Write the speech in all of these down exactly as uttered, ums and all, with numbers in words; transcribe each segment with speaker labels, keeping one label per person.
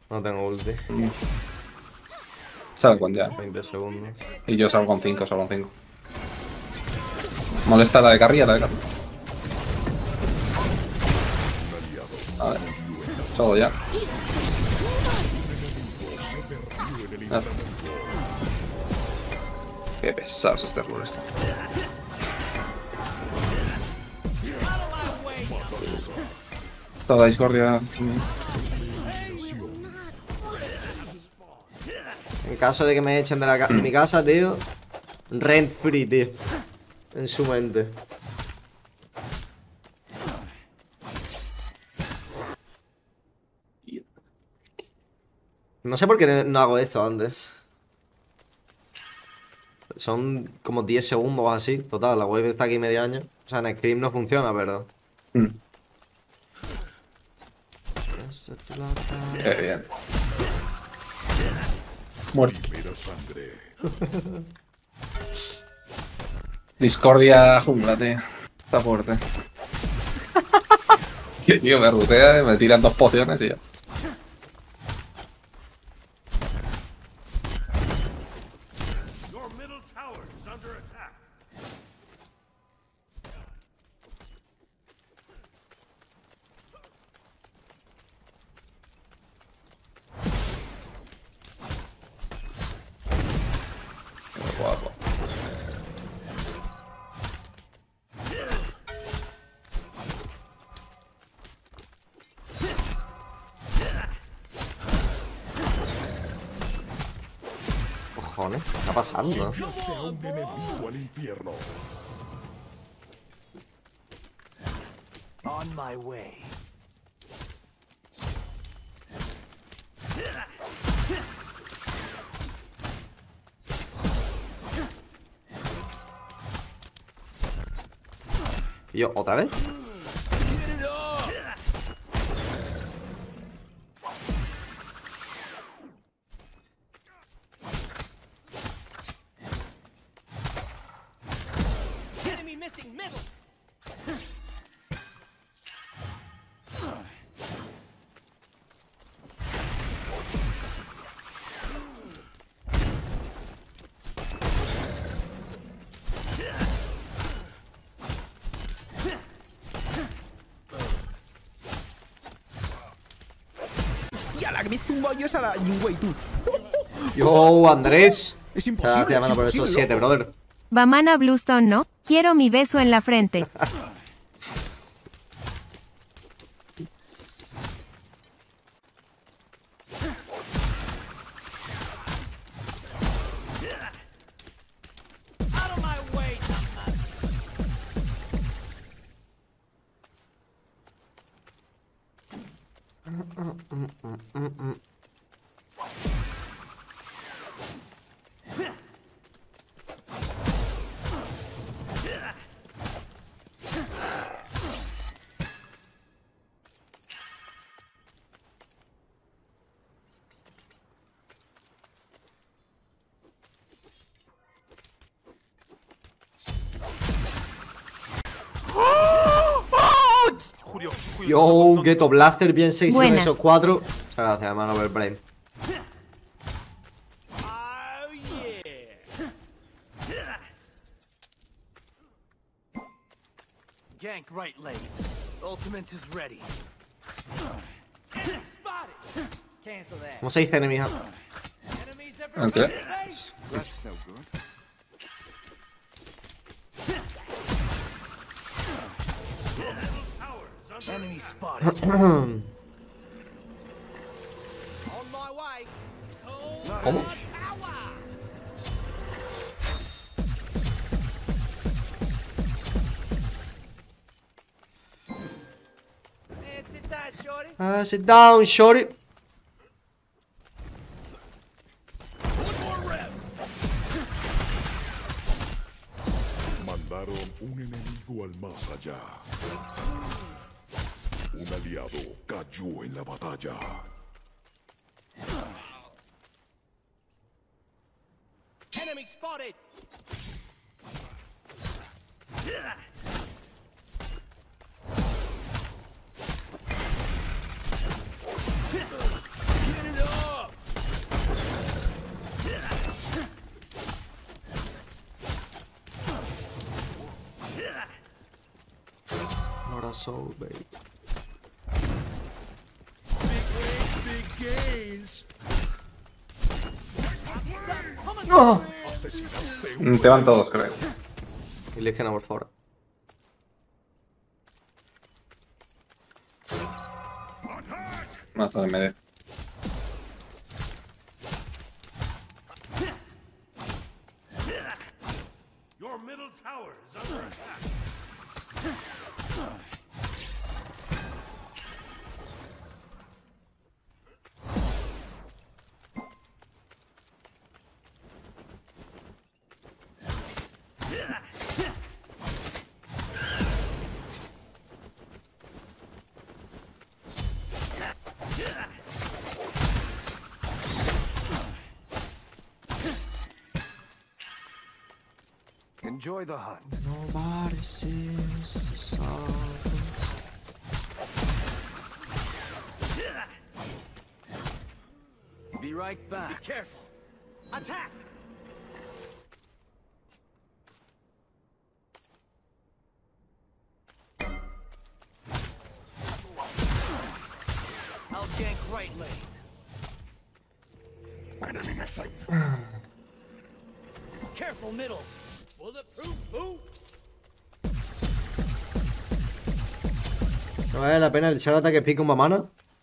Speaker 1: No tengo ulti.
Speaker 2: Mm. Sale con ya.
Speaker 1: veinte segundos.
Speaker 2: Y yo salgo con cinco, salgo con cinco. Molesta la de carrilla, la de carrilla. A ver. Salgo ya. Ah. Qué pesados este rule esto. Toda discordia.
Speaker 1: En caso de que me echen de, la ca de mi casa, tío. Rent free, tío. En su mente. No sé por qué no hago esto antes. Son como diez segundos así. Total, la wave está aquí medio año. O sea, en Scream no funciona, pero...
Speaker 2: Mm. Qué bien. Muerto. Discordia jungla, tío. Está fuerte. Tío, me rutea, me tiran dos pociones y ya. Qué guapo.
Speaker 1: Cojones, ¿qué está pasando?
Speaker 3: Enviaste a un enemigo al infierno.
Speaker 4: On my way.
Speaker 1: ¿Y yo otra vez?
Speaker 4: Enemy missing middle.
Speaker 5: ¡Hostia, la que me zumba yo esa la Yingwei, tú!
Speaker 1: Yo, Andrés.
Speaker 5: Es imposible.
Speaker 1: Gracias, mano, por
Speaker 5: es
Speaker 1: esos
Speaker 5: imposible,
Speaker 1: siete,
Speaker 5: loco.
Speaker 1: brother.
Speaker 6: Bamana Bluestone, ¿no? Quiero mi beso en la frente.
Speaker 4: Out of my way.
Speaker 5: Julio, Julio,
Speaker 1: Yo,
Speaker 5: no, no, no.
Speaker 1: Ghetto Blaster, bien seis con
Speaker 6: Buena.
Speaker 1: esos cuatro. Muchas gracias, hermano, por el Prime.
Speaker 4: Oh yeah. Gank right leg. Ultimate is ready. Enemy spotted. Cancel that.
Speaker 1: ¿Cómo se dice enemy?
Speaker 4: Enemies
Speaker 2: Okay.
Speaker 4: everywhere. That's no good. Enemy spotted.
Speaker 1: ¿Cómo?
Speaker 4: Man, sit tight, shorty.
Speaker 1: Ah, sit down, shorty.
Speaker 3: Mandaron un enemigo al más allá. Un aliado cayó en la batalla.
Speaker 4: Enemy spotted.
Speaker 1: Soul, baby. ¡No!
Speaker 2: Mm, Te van todos, creo.
Speaker 1: Y Legiona, por favor.
Speaker 2: Más o medio.
Speaker 4: Your middle tower is under attack. Enjoy the hunt.
Speaker 1: Nobody seems to solve.
Speaker 4: Be right back. Be careful. Attack! I'll gank right lane.
Speaker 3: Enemy in sight.
Speaker 4: Careful middle. Bulletproof boot.
Speaker 1: ¿No vale la pena el echar ataque speed con mamana?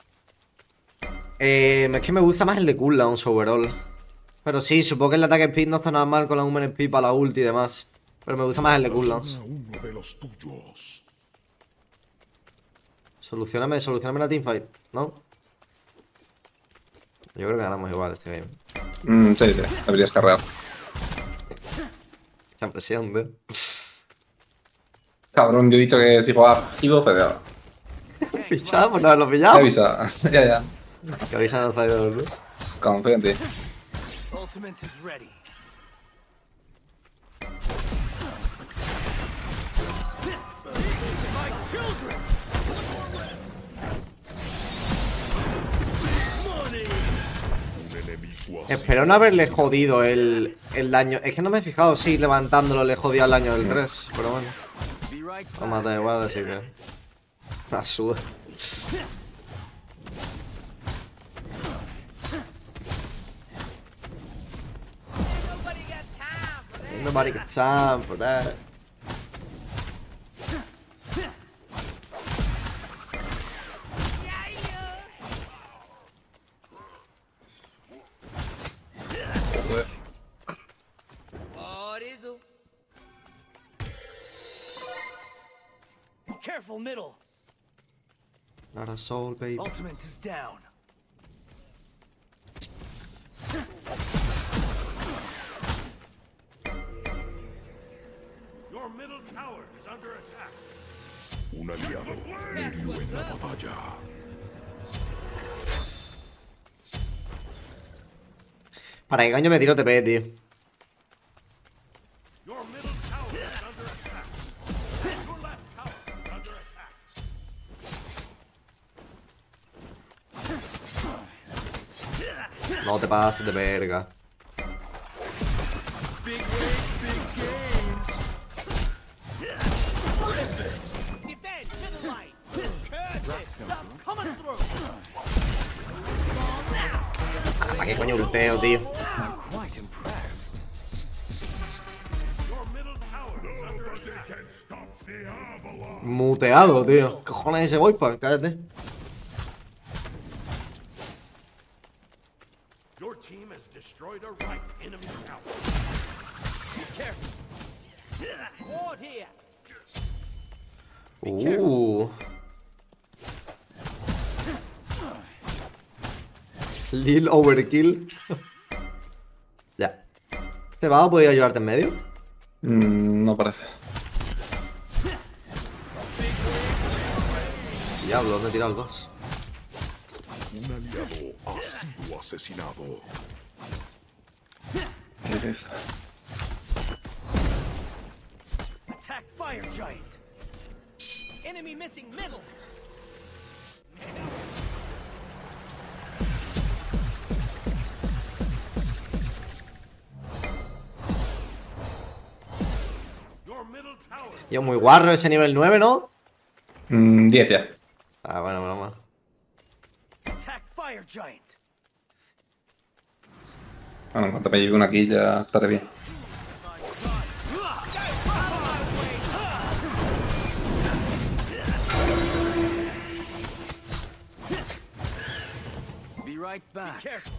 Speaker 1: Eh, es que me gusta más el de cooldowns overall. Pero sí, supongo que el de ataque speed no está nada mal con la human speed para la ulti y demás. Pero me gusta más el de cooldowns.
Speaker 3: A uno de los tuyos.
Speaker 1: Solucioname, solucioname la teamfight, ¿no? Yo creo que ganamos igual este game.
Speaker 2: Mm, sí, sí, deberías cargar.
Speaker 1: Esa presión, tío.
Speaker 2: Cabrón, yo he dicho que si jugaba Ivo, fedeaba.
Speaker 1: Pichado, pues no haberlo
Speaker 2: Te
Speaker 1: pillado.
Speaker 2: avisa. Ya, ya.
Speaker 1: Que avisan al traidor, ¿no?
Speaker 2: Confío en ti.
Speaker 4: Ultimate is ready. My children. Money.
Speaker 3: Un enemigo así.
Speaker 1: Espero no haberle jodido el, el daño. Es que no me he fijado si levantándolo le jodía el daño del tres. Pero bueno.
Speaker 4: Be right
Speaker 1: No mata igual, así que. Me suda. Ain't nobody got time for that.
Speaker 4: Be careful middle.
Speaker 1: Not a soul, baby.
Speaker 4: Ultimate is down. Your middle tower is under attack.
Speaker 3: Un aliado murió en la batalla.
Speaker 1: ¿Para qué coño me tiro T P, tío?
Speaker 4: Your middle tower is under attack. Your left tower is under attack.
Speaker 1: No te pases de verga.
Speaker 4: Defend middle line. Stop coming through.
Speaker 1: ¿Para qué coño ulteo, tío?
Speaker 4: I'm quite impressed. Your middle tower is under attack.
Speaker 3: Can't stop the avalanche.
Speaker 1: Muteado, tío. ¿Qué cojones es ese Voipa? Cállate.
Speaker 4: Your team has destroyed a right enemy tower. Be careful. Ward here.
Speaker 1: Uh. Lil overkill. Ya. ¿Este vago podría ayudarte en medio?
Speaker 2: Mm, no parece.
Speaker 1: Diablo, ¿dónde he tirado el dos?
Speaker 3: Un aliado ha sido asesinado.
Speaker 2: ¿Qué es?
Speaker 4: Attack fire giant. Enemy missing middle. Your middle tower.
Speaker 1: Yo, muy guarro ese nivel nueve, ¿no?
Speaker 2: Mm, diez ya.
Speaker 1: Ah, bueno, broma.
Speaker 4: Attack Fire Giant.
Speaker 2: Bueno, en cuanto me lleve una aquí ya estaré bien.
Speaker 4: Be right back. Be careful.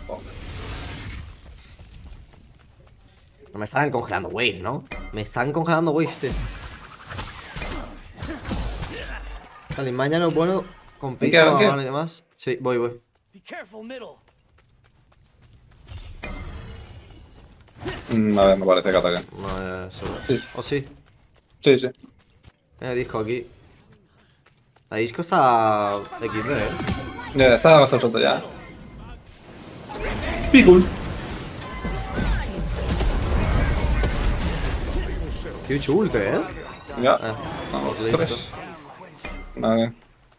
Speaker 1: No me estaban congelando wave, ¿no? Me están congelando wave, tío. Talismán no es bueno con pico
Speaker 2: ¿Qué, qué?
Speaker 1: y demás. Sí, voy, voy.
Speaker 4: Be careful, middle.
Speaker 2: Mm, a ver, me parece que ataquen.
Speaker 1: No, eh, solo.
Speaker 2: Sí.
Speaker 1: ¿O sí?
Speaker 2: Sí, sí.
Speaker 1: Tiene disco aquí. La disco está equis de, ¿eh?
Speaker 2: Ya está bastante suelto ya. Picul.
Speaker 1: Qué chulte, ¿eh?
Speaker 2: Ya.
Speaker 1: Ah,
Speaker 2: Vamos,
Speaker 1: listo.
Speaker 2: tres. Vale.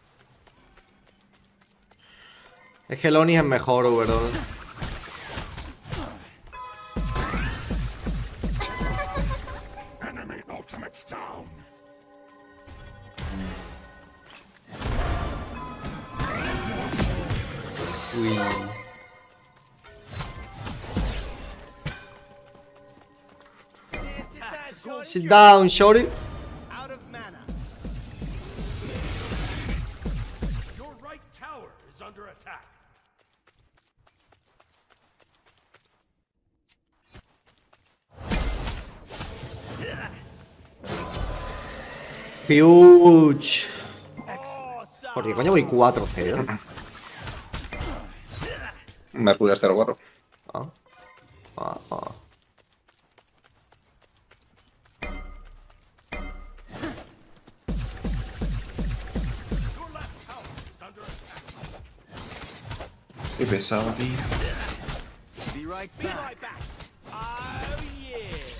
Speaker 1: Es que Lonnie es mejor, overall.
Speaker 3: Enemy ultimates down.
Speaker 1: Uy. Sit down, shorty.
Speaker 5: Out of mana.
Speaker 4: Your right tower is under attack.
Speaker 1: Huge. ¿Por qué coño voy cuatro cero?
Speaker 2: Mercurio es cero cuatro.
Speaker 1: Ah. Ah, ah.
Speaker 2: Qué pesado, tío.
Speaker 4: Be right back. Be right back. Oh yeah.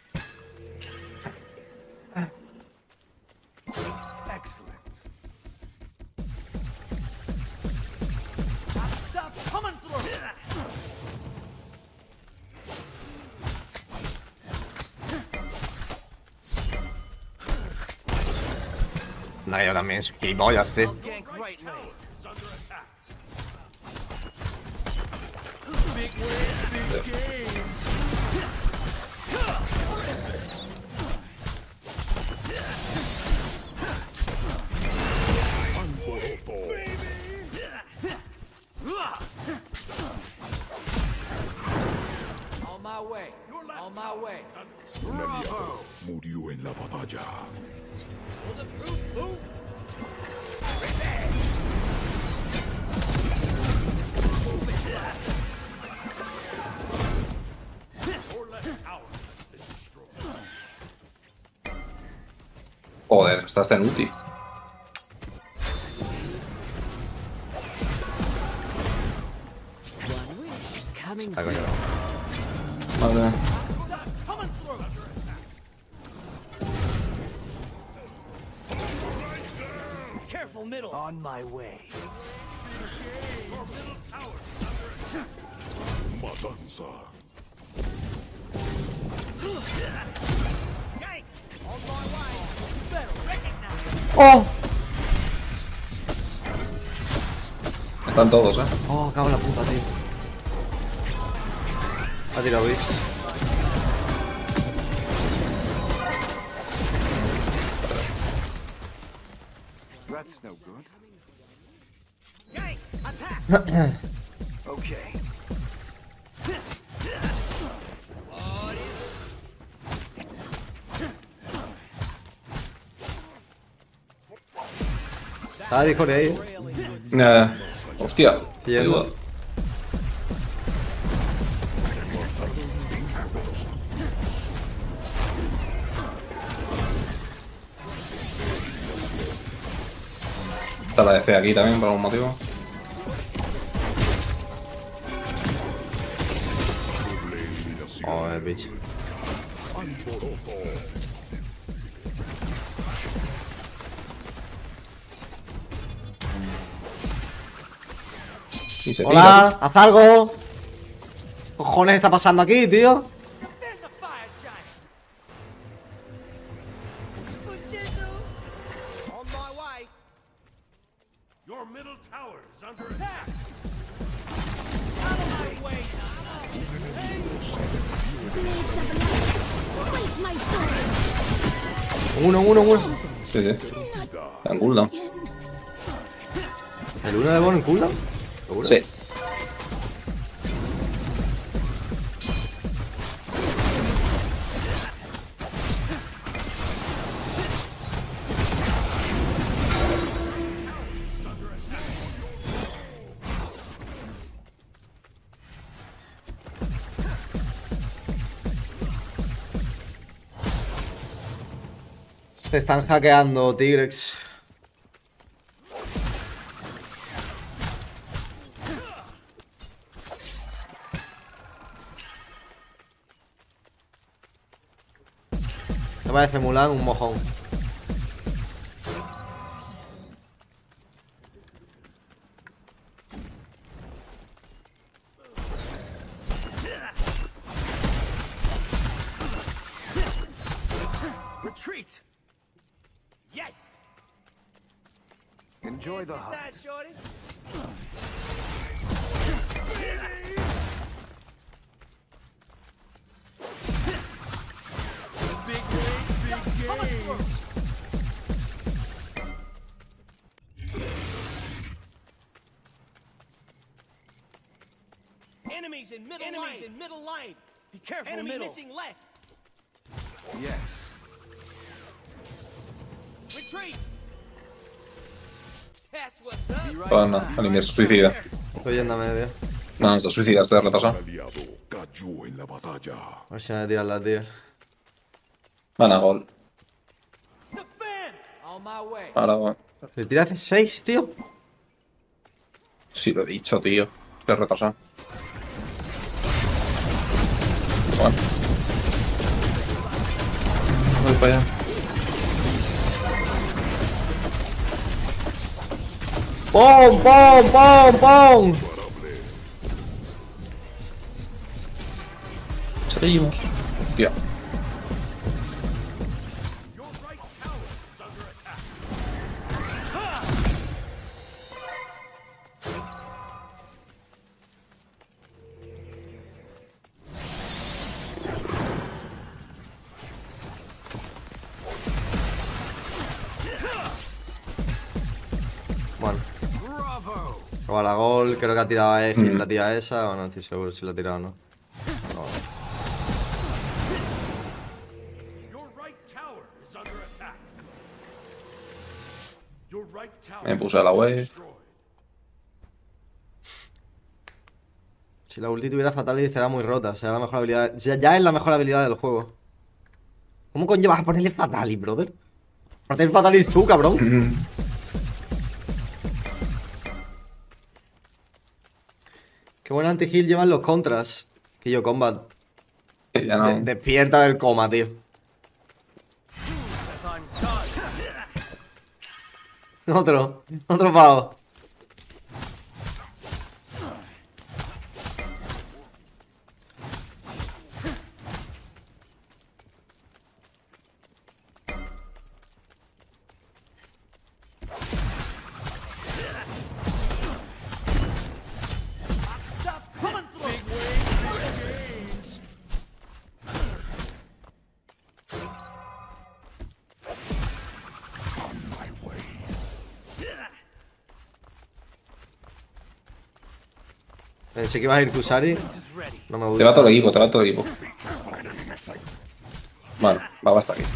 Speaker 4: Excellent. Stop coming through.
Speaker 1: No, yo también soy gilipollas, tío.
Speaker 4: Gank right lane is under attack. On my way. On my way.
Speaker 3: Un aliado murió en la batalla.
Speaker 2: Joder, estás tan útil.
Speaker 1: Ah, coño, no.
Speaker 2: Vale.
Speaker 4: Careful, middle. On my way.
Speaker 3: Matanza.
Speaker 4: Gank. On my way. You better recognize.
Speaker 1: ¡Oh!
Speaker 2: Están todos, eh.
Speaker 1: Oh, cago en la puta, tío. Ha tirado bits.
Speaker 4: That's no good. Gank. Attack. Okay.
Speaker 1: Ah, dijo de ahí.
Speaker 2: Eh, hostia.
Speaker 1: Yendo.
Speaker 2: Ayuda. Está la D C aquí también por algún motivo.
Speaker 1: Oh, el bitch.
Speaker 2: Y se
Speaker 1: Hola, haz algo. ¿Qué cojones está pasando aquí, tío?
Speaker 4: There's the fire giant.
Speaker 5: On my
Speaker 1: Uno, uno, uno.
Speaker 2: Sí, sí. En cooldown.
Speaker 1: ¿El uno de Bono en cooldown? ¿Seguro?
Speaker 2: Sí.
Speaker 1: Te están hackeando, Tigrex. Me parece Mulan un mojón.
Speaker 4: Retreat. Yes.
Speaker 5: Enjoy the hunt.
Speaker 4: Inside, shorty.
Speaker 5: Big game, big game.
Speaker 4: Enemies in middle Enemies line. in middle line. Be careful, Enemy middle. missing left.
Speaker 5: Yes.
Speaker 4: Retreat. That's what's up.
Speaker 2: Pues no, Alimir se suicida.
Speaker 1: Estoy yendo a medio.
Speaker 2: No, no se suicida, estoy
Speaker 3: Un
Speaker 2: retrasado.
Speaker 3: aliado cayó en la batalla.
Speaker 1: A ver si me tiran las tías.
Speaker 2: Van a gol.
Speaker 4: Defend. On my way.
Speaker 2: Ahora va.
Speaker 1: Le tira hace seis, tío.
Speaker 2: Sí, lo he dicho, tío. Estoy retrasado. Bueno. Voy para allá.
Speaker 1: ¡Pum, pum, pum, pum!
Speaker 2: Seguimos. Tío.
Speaker 4: Your right tower is under attack.
Speaker 1: Bueno.
Speaker 4: Bravo.
Speaker 1: Roba la gol, creo que ha tirado a Egil,
Speaker 2: Mm.
Speaker 1: la tía esa. Bueno, no estoy seguro si la ha tirado o no.
Speaker 4: Your right tower is under attack. Your right tower.
Speaker 2: Me puse a la wave.
Speaker 4: destroyed.
Speaker 1: Si la ulti tuviera Fatality estaría muy rota. Será la mejor habilidad. Ya, ya es la mejor habilidad del juego. ¿Cómo coño vas a ponerle Fatality, brother? Para hacer Fatality tú, cabrón. Qué buen anti-heal llevan los contras. Que yo combat.
Speaker 2: Que ya no.
Speaker 1: De- despierta del coma, tío.
Speaker 4: As I'm done.
Speaker 1: Otro. Otro pavo.
Speaker 4: Stop coming through. Big way, big games.
Speaker 1: Pensé que ibas a ir Kusari. No me
Speaker 2: Te
Speaker 1: gusta.
Speaker 2: va todo el equipo, te va todo el equipo. Vale, va hasta aquí.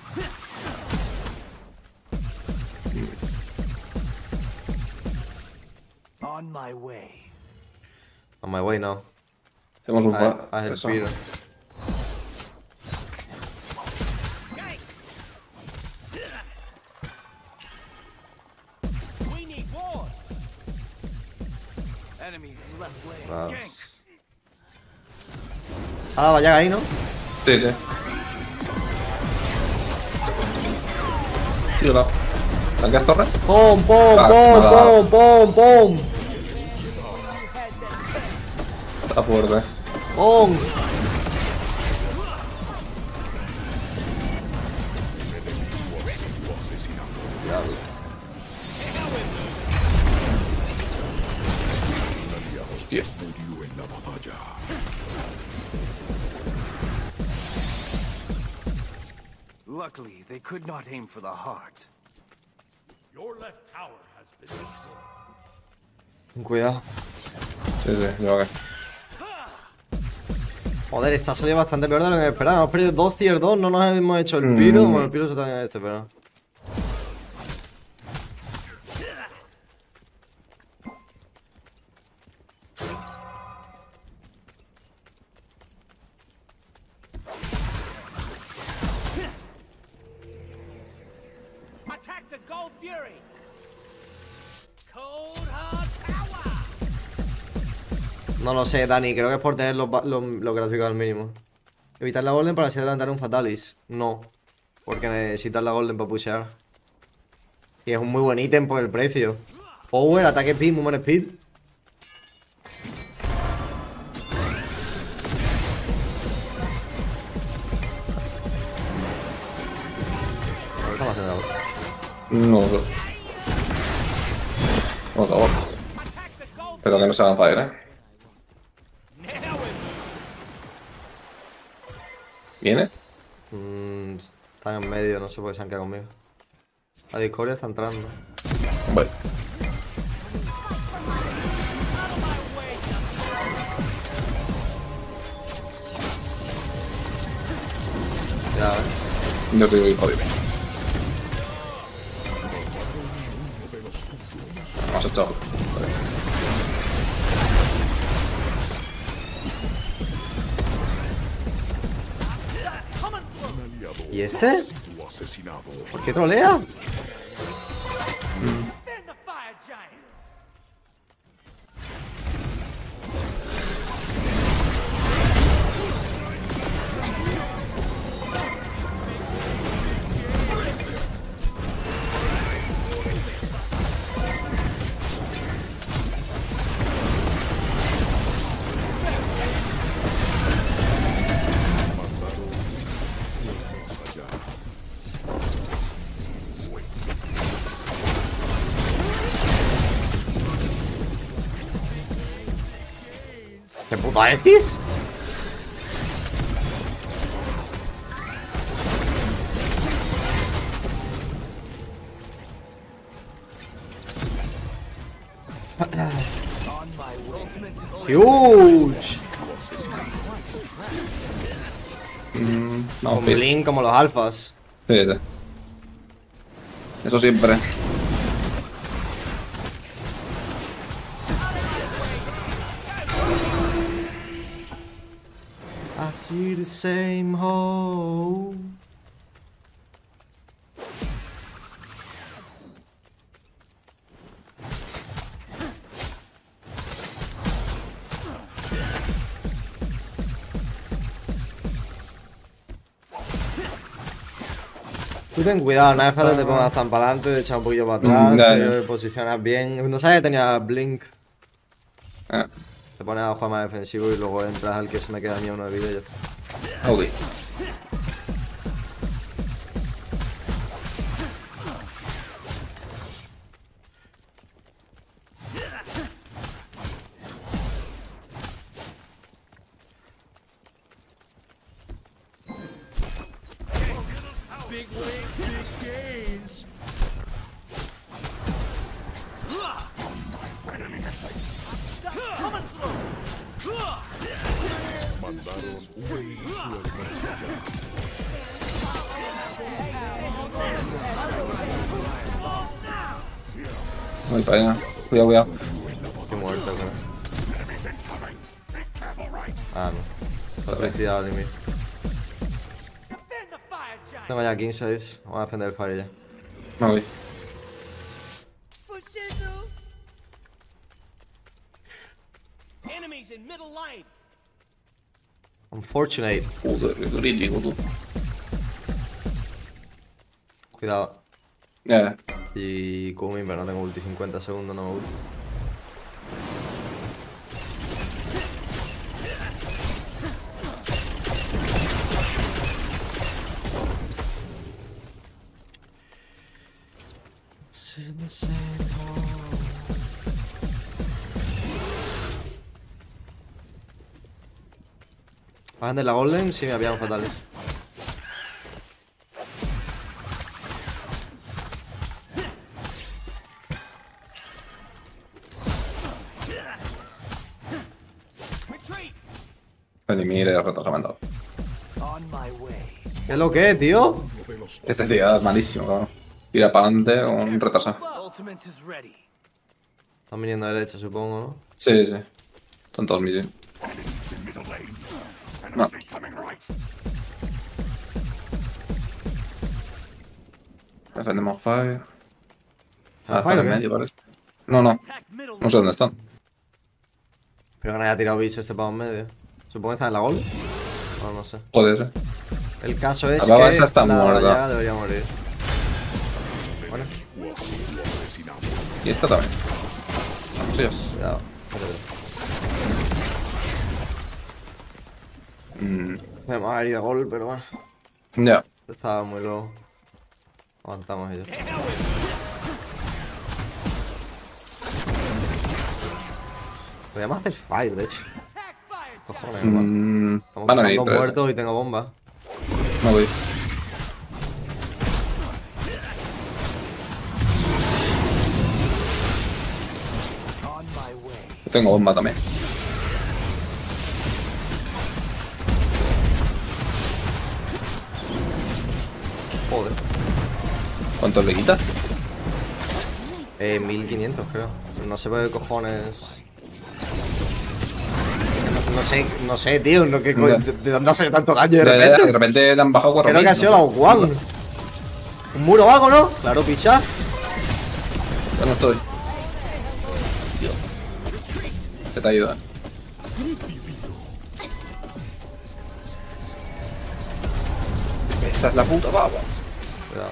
Speaker 4: On my way.
Speaker 1: On my way now.
Speaker 2: Hacemos un
Speaker 1: I,
Speaker 2: fa.
Speaker 1: I help
Speaker 2: eso.
Speaker 1: Peter.
Speaker 4: We need more. Enemies left lane.
Speaker 1: Vamos. Ah, vaya ahí, ¿no?
Speaker 2: Sí, sí. Sí, hola. ¿Tanqueas torre?
Speaker 1: ¡Pum, pum,
Speaker 2: Ah,
Speaker 1: pum,
Speaker 2: nada.
Speaker 1: pum, pum, pum!
Speaker 2: Está fuerte.
Speaker 1: ¡Pum!
Speaker 2: Hostia.
Speaker 3: Murió en la batalla.
Speaker 5: Luckily, they could not aim for the heart.
Speaker 4: Your left tower has been destroyed.
Speaker 1: Cuidado.
Speaker 2: Sí, sí, yo que.
Speaker 1: Joder, esta ha salido bastante peor de lo que esperaba. Hemos perdido dos tier dos, no nos hemos hecho el piro. Bueno, el piro se también este, pero.
Speaker 4: Attack the Gold Fury! Cold Hard Tower!
Speaker 1: No lo sé, Dani, creo que es por tener los, ba- los, los gráficos al mínimo. Evitar la golden para así adelantar un Fatalis. No, porque necesitas la golden para pushear. Y es un muy buen ítem por el precio. Power, ataque speed, movement speed. ¿Qué estamos haciendo ahora?
Speaker 2: No, no. Vamos a ver. Pero que no se hagan fire, eh. ¿Viene?
Speaker 1: Mm, están en medio, no sé por qué se han quedado conmigo. La discordia está entrando.
Speaker 2: Voy.
Speaker 1: Ya, eh.
Speaker 2: Yo te digo, jodido. Vamos a echarlo.
Speaker 1: ¿Y este?
Speaker 3: Tu asesinado.
Speaker 1: ¿Por qué trolea?
Speaker 4: Defend the Fire Giant!
Speaker 1: ¿Qué puta X? Huge.
Speaker 2: Mm, no,
Speaker 1: Con
Speaker 2: fit.
Speaker 1: Blink como los alfas.
Speaker 2: Sí, sí. Eso siempre.
Speaker 1: I see the same hole. Tú ten cuidado, no es falta te pongas tan para adelante, te echas un poquillo para atrás,
Speaker 2: Mm, ya,
Speaker 1: te
Speaker 2: ya.
Speaker 1: posicionas bien. No sabes que tenía Blink.
Speaker 2: Ah,
Speaker 1: Te pones a jugar más defensivo y luego entras al que se me queda a mí uno de vida y ya está.
Speaker 2: ok.
Speaker 5: Big win, big gains.
Speaker 3: Mandaron un vehículo al
Speaker 2: Voy para allá. Cuidado, cuidado.
Speaker 1: Estoy muerto, creo. Ah, no. Se ha suicidado el mío.
Speaker 4: Defend the Fire Giant!
Speaker 1: Tengo ya quince seis. Vamos a defender el fire ya.
Speaker 2: Me voy.
Speaker 4: For Shizu! Enemies in middle lane!
Speaker 1: Unfortunate.
Speaker 2: Joder, qué crítico tú.
Speaker 1: Cuidado.
Speaker 2: Ya, ya.
Speaker 1: Y Kumi, pero no tengo ulti cincuenta segundos, no me gusta. Bajan de la Golden, sí me habían fatales.
Speaker 2: Redimir y retraso me han dado.
Speaker 5: On my way.
Speaker 1: ¿Qué es lo que es, tío?
Speaker 2: Este tío es malísimo, cabrón. Tira para adelante con retrasado.
Speaker 5: Ultimate is ready.
Speaker 1: Están viniendo de derecha, supongo, ¿no?
Speaker 2: Sí, sí. Son todos mis. No. Defendemos Fire. Ah, están
Speaker 1: ¿Fire o
Speaker 2: en
Speaker 1: qué?
Speaker 2: medio, parece. No, no.
Speaker 5: Attack middle.
Speaker 2: No sé dónde están.
Speaker 1: Pero que no haya tirado bicho este pavo en medio. Supongo que está en la Golden. No, no sé.
Speaker 2: Puede ser.
Speaker 1: El caso es
Speaker 2: La baba
Speaker 1: que
Speaker 2: esa está
Speaker 1: la
Speaker 2: muerta.
Speaker 1: Daya debería morir. Bueno,
Speaker 2: Y esta también. Vamos, Dios.
Speaker 1: cuidado. Espérate.
Speaker 2: Mm,
Speaker 1: Podemos haber ido a gol, pero bueno.
Speaker 2: ya.
Speaker 1: Estaba muy low. Aguantamos ellos. Podríamos hacer fire, de hecho. Cojones, hermano.
Speaker 2: Mm,
Speaker 1: Estamos
Speaker 2: van a venir.
Speaker 1: dos
Speaker 2: pero-
Speaker 1: muertos y tengo bomba.
Speaker 2: No voy.
Speaker 5: On my way.
Speaker 2: Tengo bomba también.
Speaker 1: Joder.
Speaker 2: ¿Cuánto le quitas?
Speaker 1: Eh, mil quinientos creo. No sé por qué cojones. No, no sé, no sé, tío. No, ¿qué co-
Speaker 2: Ya.
Speaker 1: ¿De, de dónde ha salido tanto daño de
Speaker 2: Ya, ya, ya,
Speaker 1: repente?
Speaker 2: de repente le han bajado cuatro
Speaker 1: Creo que ha sido la One. Un muro vago, ¿no? Claro, picha.
Speaker 2: Ya no estoy. Dios. Que te ayuda. Esta es la puta baba.
Speaker 1: Cuidado.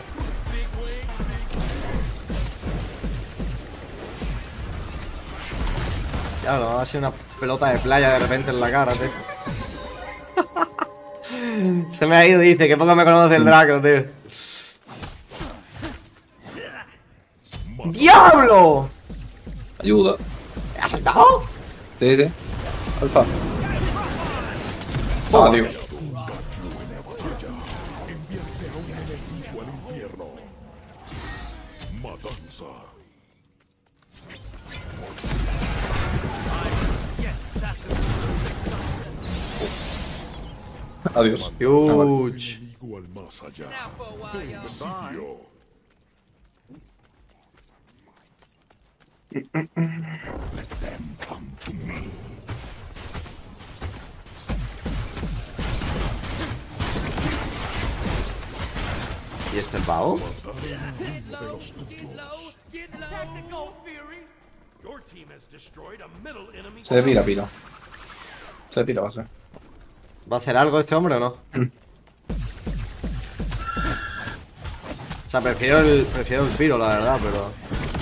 Speaker 1: Ya, no, ha sido una pelota de playa de repente en la cara, tío. Se me ha ido, dice, que poco me conoce el Draco, tío. ¡Diablo!
Speaker 2: Ayuda.
Speaker 1: ¿Me has saltado?
Speaker 2: Sí, sí. Alfa. Ah, tío.
Speaker 3: Enviaste a un enemigo al infierno. Matanza.
Speaker 2: Adiós.
Speaker 1: Huge.
Speaker 3: Enemigo al más allá. Presidio. Let them come to me.
Speaker 1: ¿Y este pavo?
Speaker 3: De los tuyos.
Speaker 4: Tactical Fury. Your team has destroyed a middle enemy.
Speaker 2: Se pira, piro. Se pira, va a ser.
Speaker 1: ¿Va a hacer algo este hombre o no? O sea, prefiero el, prefiero el piro, la verdad, pero...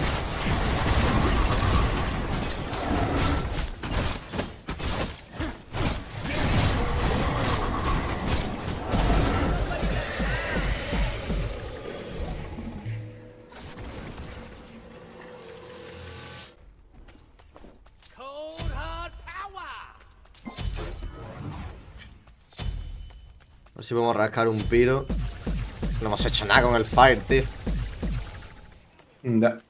Speaker 4: Cold hard power.
Speaker 1: A ver si podemos rascar un piro. No hemos hecho nada con el fire, tío.
Speaker 2: Ya.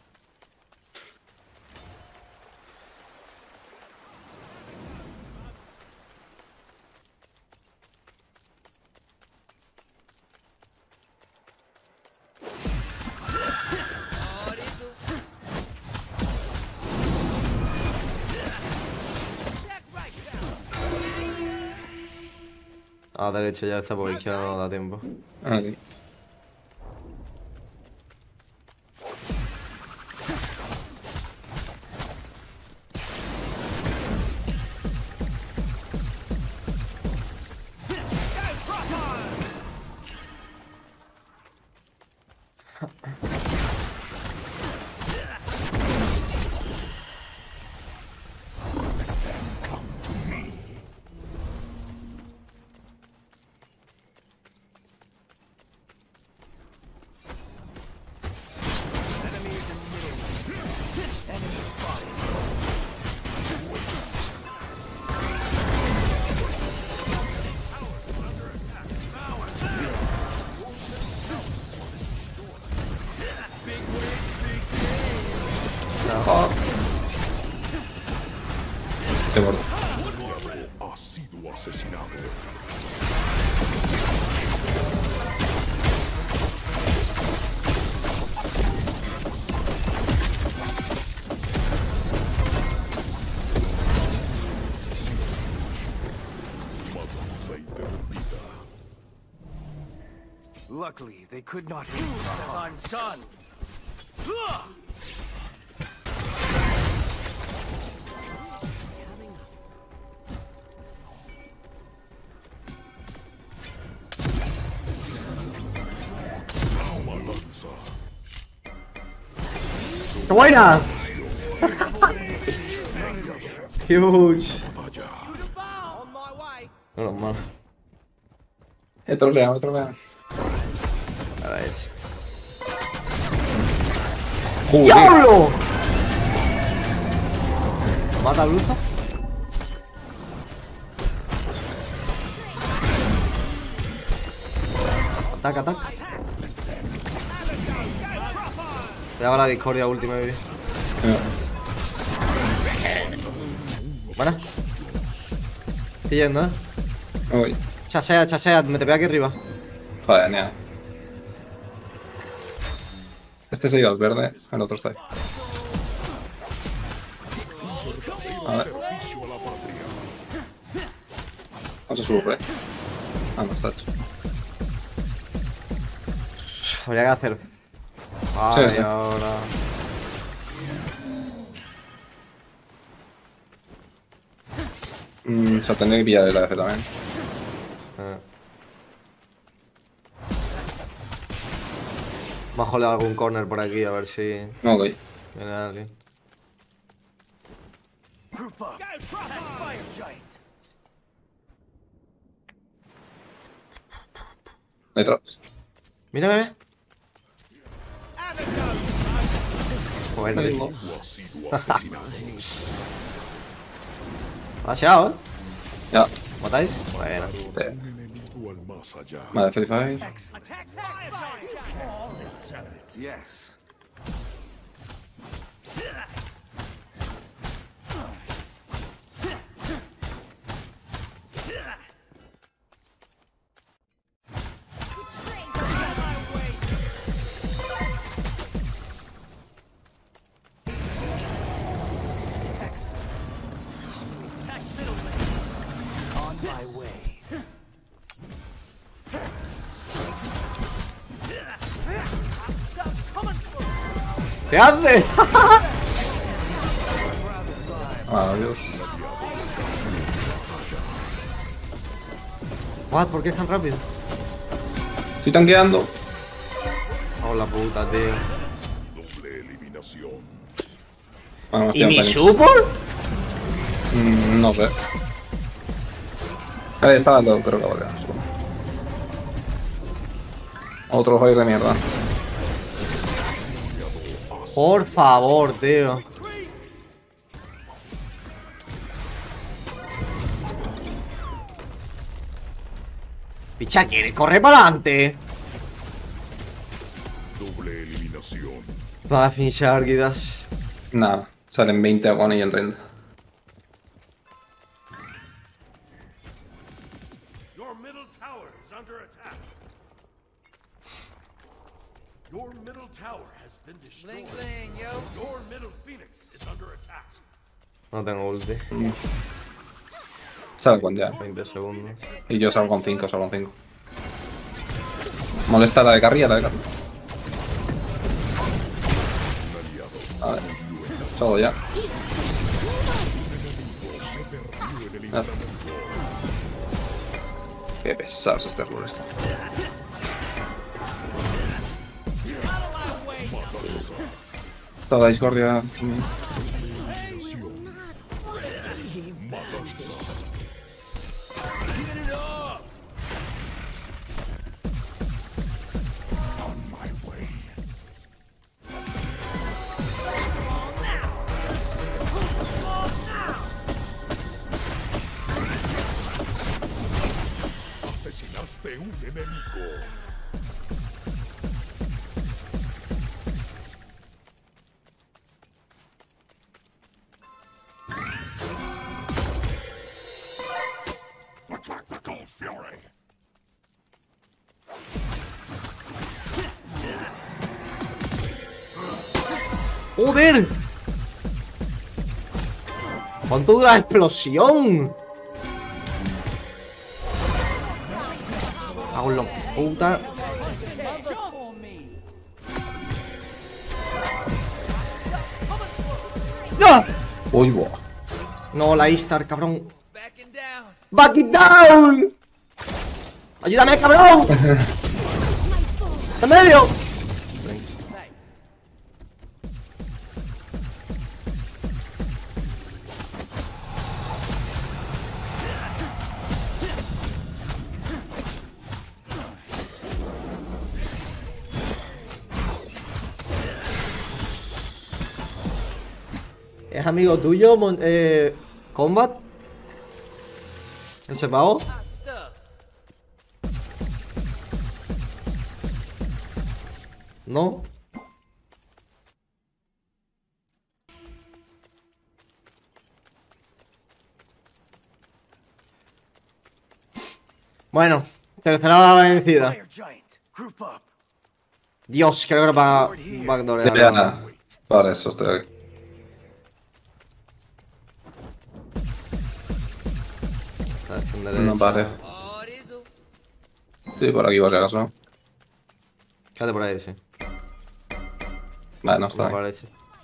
Speaker 1: A la derecha ya está, porque izquierda no da tiempo.
Speaker 2: Aquí. Te muerto.
Speaker 3: Ha sido asesinado. Matanza interrumpida.
Speaker 5: Luckily, they could not aim for the heart.
Speaker 4: I'm done.
Speaker 3: Matanza.
Speaker 1: ¡Qué buena! Huge.
Speaker 3: Batalla.
Speaker 1: No, no, mal.
Speaker 2: He troleado, he troleado.
Speaker 1: Ahora es.
Speaker 2: Joder.
Speaker 1: ¡Diablo! ¿Mata al Blusa? Ataca, ataca. Cuidado con la discordia última, baby. Buena. Estoy yendo, eh.
Speaker 2: Uy.
Speaker 1: Chasea, chasea, me te pega aquí arriba.
Speaker 2: Joder, nea. Este se iba al verde, el otro está ahí. A ver.
Speaker 3: Servicio a la patria.
Speaker 2: Vamos a subir, eh. Ah, no, está hecho.
Speaker 1: Habría que hacer. Vale,
Speaker 2: sí.
Speaker 1: ahora.
Speaker 2: Mm, se tendría que pillar el A D C también.
Speaker 1: Eh. Vamos a joder algún corner por aquí, a ver si
Speaker 2: Ok.
Speaker 1: viene alguien.
Speaker 5: Group up. Fire giant.
Speaker 2: Detrás.
Speaker 1: Mira, bebé. Bueno, tío.
Speaker 2: Mismo.
Speaker 3: Ha sido asesinado.
Speaker 1: Ha llegado, ¿eh?
Speaker 2: Ya.
Speaker 1: ¿Matáis? Bueno.
Speaker 2: Sí.
Speaker 3: Un enemigo al más allá.
Speaker 2: Vale, Free Fire.
Speaker 5: Yes. On my way.
Speaker 1: ¿Qué hace?
Speaker 2: Ah, Dios.
Speaker 1: What? ¿Por qué es tan rápido?
Speaker 2: Estoy tanqueando.
Speaker 1: Oh, la puta, tío.
Speaker 3: Doble eliminación.
Speaker 2: Bueno, me
Speaker 1: ¿Y mi
Speaker 2: estoy
Speaker 1: support?
Speaker 2: Mm, no sé. Ahí estaba el dedo, creo que va a quedar. Otro fire de mierda.
Speaker 1: Por favor, tío. Picha, quiere correr para adelante.
Speaker 3: Doble eliminación.
Speaker 1: Va a finishar, Guidas.
Speaker 2: Nada, salen veinte a y el rend.
Speaker 4: Your middle tower is under attack. Your middle tower has been destroyed. Your middle phoenix is under attack.
Speaker 1: No tengo ulti.
Speaker 2: Sale con ya.
Speaker 1: veinte segundos.
Speaker 2: Y yo salgo con cinco, salgo con cinco. Molesta la de carrilla, la de carrilla. A ver. Salgo ya. Ah. Qué pesados este error esto. Toda discordia.
Speaker 3: Asesinaste un enemigo.
Speaker 1: ¡Joder! ¿Cuánto dura la explosión? Hago la puta. ¡No!
Speaker 2: Uy, buah.
Speaker 1: No, la Istar, cabrón. ¡Back it down! ¡Ayúdame, cabrón! ¡En medio! ¿Es amigo tuyo, Mon eh, Combat? ¿Ese pavo? No. Bueno, tercera vencida.
Speaker 5: Fire giant, group up.
Speaker 1: Dios, creo que era para backdoorear.
Speaker 2: Ya, nada. Para eso estoy aquí.
Speaker 1: Está en
Speaker 2: No
Speaker 1: derecha.
Speaker 2: parece. Sí, por aquí, por si acaso.
Speaker 1: Quédate por ahí, sí.
Speaker 2: Vale, no
Speaker 1: Me
Speaker 2: está.
Speaker 1: parece.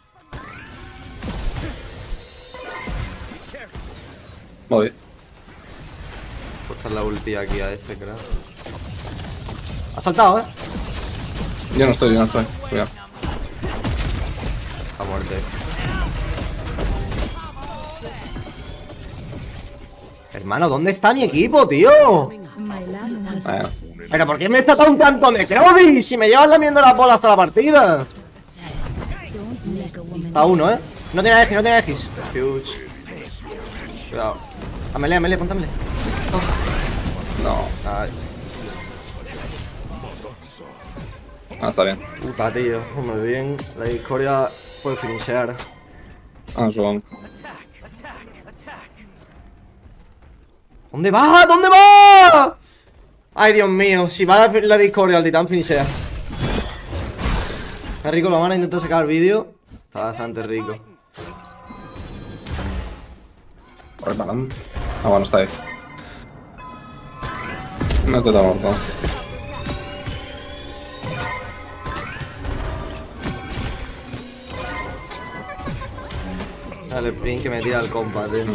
Speaker 2: Voy.
Speaker 1: Forzar la ulti aquí a este, creo. Ha saltado, eh.
Speaker 2: Yo no estoy, yo no estoy. Cuidado.
Speaker 1: A muerte. Hermano, ¿dónde está mi equipo, tío?
Speaker 2: Bueno.
Speaker 1: ¿Pero por qué me está un tanto Necrobi? Si me llevas lamiendo las bolas hasta la partida. A uno, eh. No tiene Aegis, no tiene Aegis. Huge. Cuidado. A melee, a melee, ponte a melee.
Speaker 2: No.
Speaker 1: Ay,
Speaker 2: Ah, está bien.
Speaker 1: puta, tío. Hombre, bien. La discordia puede finishear.
Speaker 2: Ah, supongo.
Speaker 1: ¿Dónde va? ¿Dónde va? Ay, Dios mío. Si va la, la discordia al titán, finishea. Está rico, lo van a intentar sacar el vídeo. Está bastante rico.
Speaker 2: Por para adelante. Ah, bueno, está ahí. No te está muerto.
Speaker 1: Dale, sprint que me tira el compa, tío.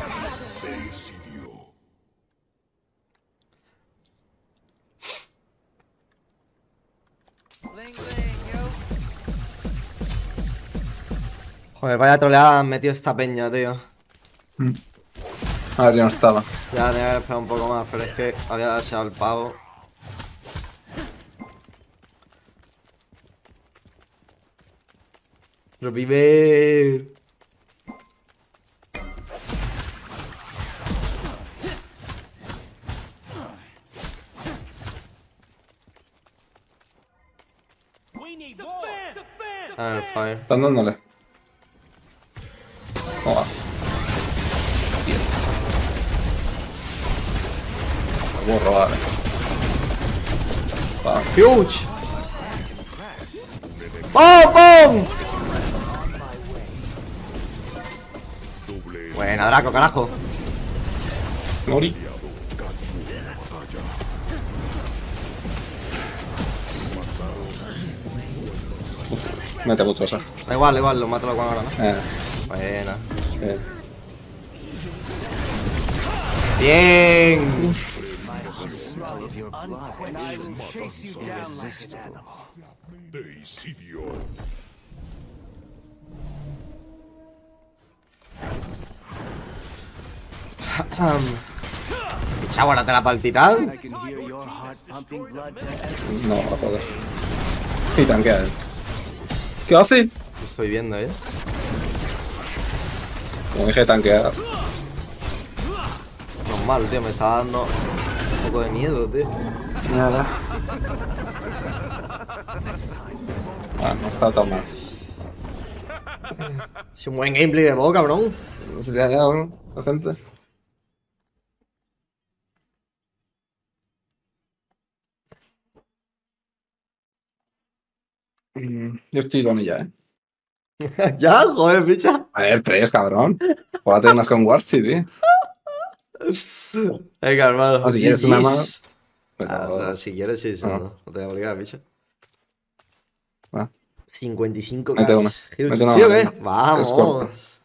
Speaker 1: Joder, vaya troleada han metido esta peña, tío.
Speaker 2: A ver, yo no estaba.
Speaker 1: Ya tenía que esperar un poco más, pero es que había deseado el pavo. Revive. Ah, el fire.
Speaker 2: Están dándole. ¿Cómo va? Lo puedo robar. eh. Va.
Speaker 1: Huge. ¡Pum, pum! Buena, Draco, carajo.
Speaker 2: Morí. Uf, mete mucho esa.
Speaker 1: Da igual, igual, lo mato con ahora, ¿no?
Speaker 2: Eh,
Speaker 1: Buena.
Speaker 2: eh.
Speaker 1: Bien.
Speaker 5: And I will chase you down like an animal.
Speaker 3: Deicidio.
Speaker 1: Echa, guárdatela para el titán.
Speaker 5: I can hear your heart pumping blood to
Speaker 2: No, va a poder. Y tanquea él. ¿Qué hace?
Speaker 1: Estoy viendo, eh.
Speaker 2: Como dije, tanquear.
Speaker 1: Normal, tío, me está dando un poco de miedo, tío.
Speaker 2: Nada. Ah, no está tan mal.
Speaker 1: Es un buen gameplay de Bo, cabrón.
Speaker 2: No sería ya, ¿no? Decente. Mm, Yo estoy con ella, ¿eh?
Speaker 1: Ya, joder, picha.
Speaker 2: A ver, tres, cabrón. Jugate unas con Warchi, tío.
Speaker 1: Venga, hermano.
Speaker 2: No, si quieres una
Speaker 1: G Gs.
Speaker 2: más. Pero...
Speaker 1: Ah, no, si quieres, sí, sí,
Speaker 2: Ah.
Speaker 1: no. No te voy a obligar, picha.
Speaker 2: Va.
Speaker 1: cincuenta y cinco
Speaker 2: Mete una.
Speaker 1: Ks.
Speaker 2: Mete una
Speaker 1: ¿Sí o qué?
Speaker 2: más, venga. Es corta.
Speaker 1: Vamos.